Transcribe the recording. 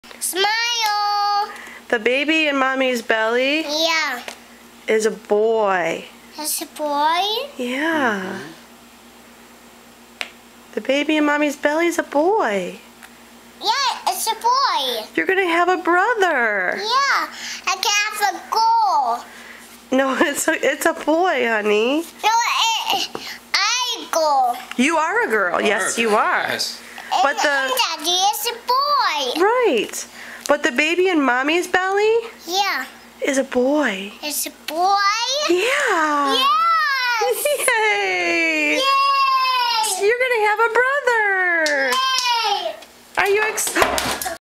Smile. The baby in mommy's belly Yeah. is a boy. That's a boy. Yeah. The baby in mommy's belly is a boy. Yeah, it's a boy. You're gonna have a brother. Yeah, I can have a girl. No, it's a boy, honey. No, I go. You are a girl. Yes, you are. Yes. But And Daddy is a boy. Right. But the baby in mommy's belly Yeah, is a boy. it's a boy. Yeah. Yes. Yay. Yay. You're gonna have a brother. Yay. Are you excited?